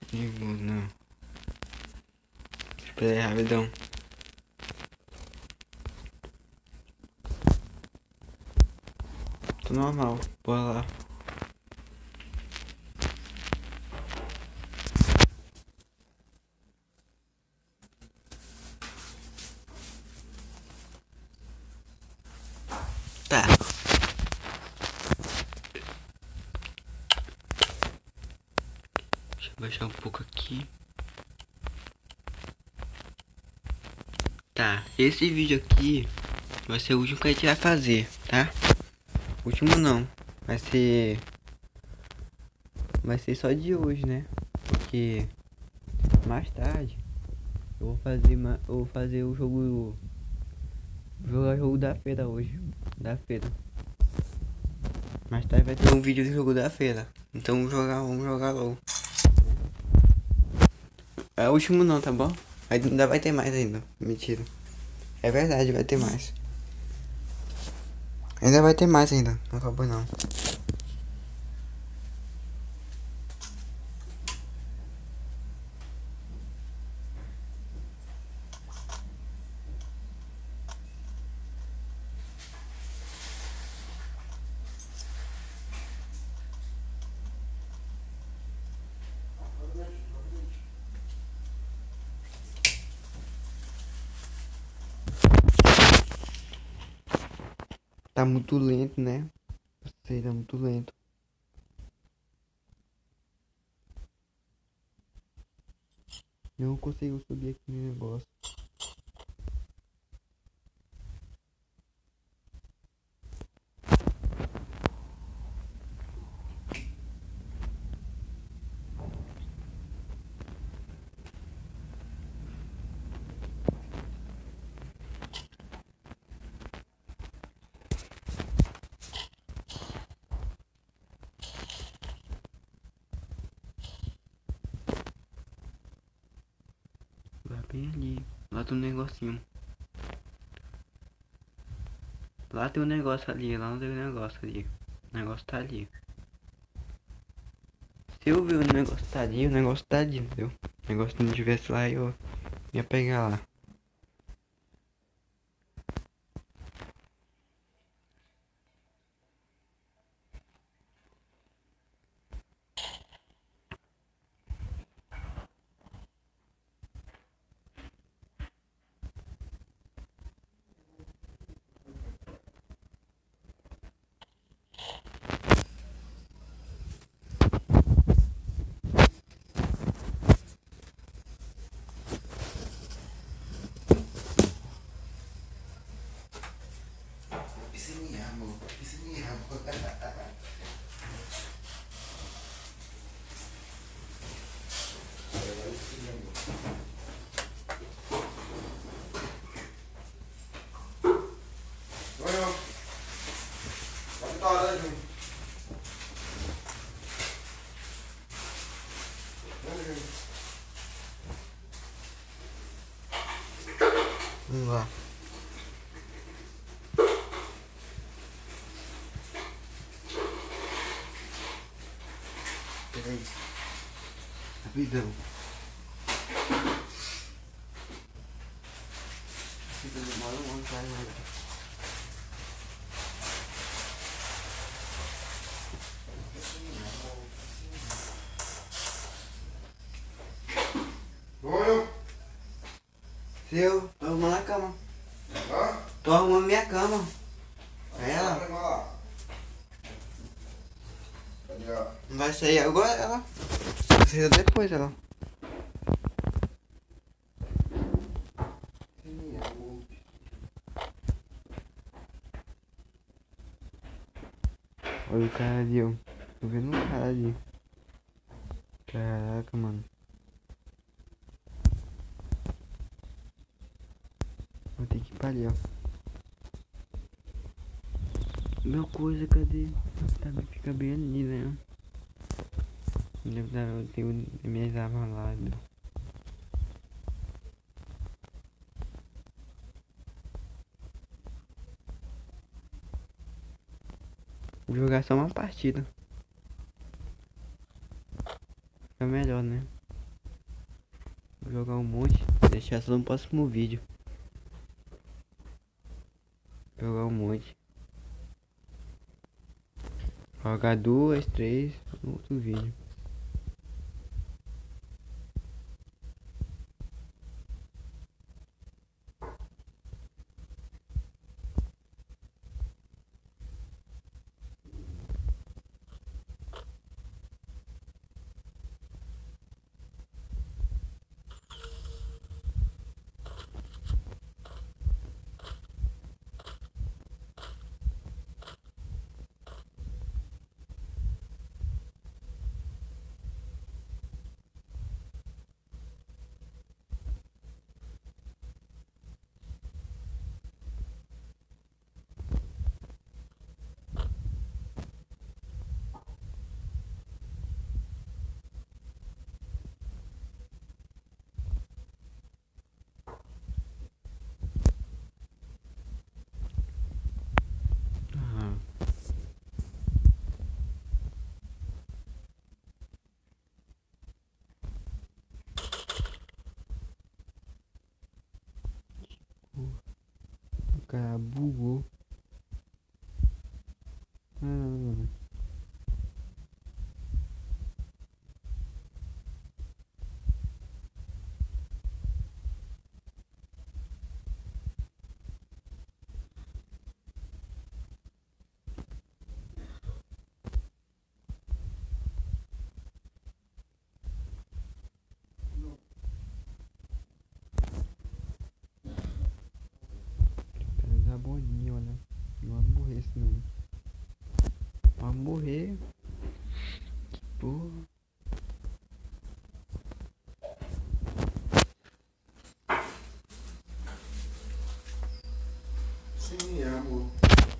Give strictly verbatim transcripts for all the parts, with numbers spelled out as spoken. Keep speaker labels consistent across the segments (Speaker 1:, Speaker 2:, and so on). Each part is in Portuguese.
Speaker 1: Perigoso, não. Espera aí, rapidão. Tô normal, bora lá. Tá. Deixa eu baixar um pouco aqui. Tá, esse vídeo aqui vai ser o último que a gente vai fazer, tá? Último não, vai ser... Vai ser só de hoje, né? Porque mais tarde eu vou fazer, ma... eu vou fazer o jogo... Jogar o jogo da feira hoje. Da feira. Mais tarde vai ter um vídeo do jogo da feira. Então vamos jogar, vamos jogar logo. É o último não, tá bom? Ainda vai ter mais ainda. Mentira. É verdade, vai ter mais. Ainda vai ter mais ainda. Não acabou não. Tá muito lento, né? Sei, tá muito lento. Não consigo subir aqui no negócio. Vai bem ali. Lá tem um negocinho. Lá tem um negócio ali. Lá não tem um negócio ali. O negócio tá ali. Se eu ver o negócio tá ali, o negócio tá ali, entendeu? O negócio não tivesse lá, eu ia pegar lá. Piscininha, amor. Piscininha, amor. Bueno, ¿cuánto ahora es? Vamos lá. Peraí. Rapidão. Fica demora um monte, vai, vai. Oi. Seu, tô arrumando a cama. Hã? Tô arrumando minha cama. É ela? Não vai sair agora, ela? Precisa depois, ela. Olha o cara ali, ó. Tô vendo um cara ali. Caraca, mano. Vou ter que ir pra ali, ó. Meu coisa, cadê? Tá, fica bem ali, né? Deve dar, eu tenho minhas armas lá, meu. Vou jogar só uma partida. Fica melhor, né? jogar um monte. Deixar só no próximo vídeo. Jogar um monte. Jogar duas, três no outro vídeo. Ah. O cara bugou. Ah. Pesa a bolinha, olha. Não vai morrer esse não. Vai morrer. Que porra.
Speaker 2: Sim, amor.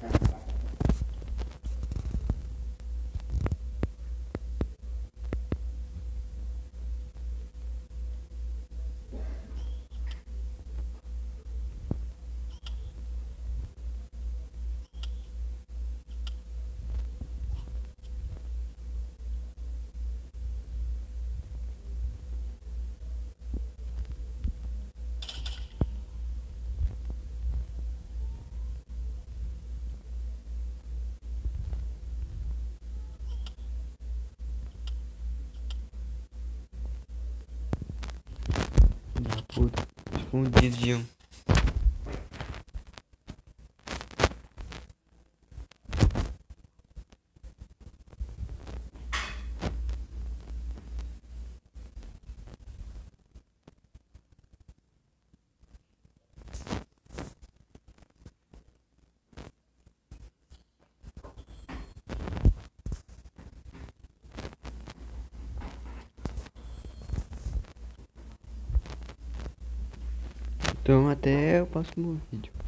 Speaker 1: Da puta. Escondidinho. Então até o próximo vídeo.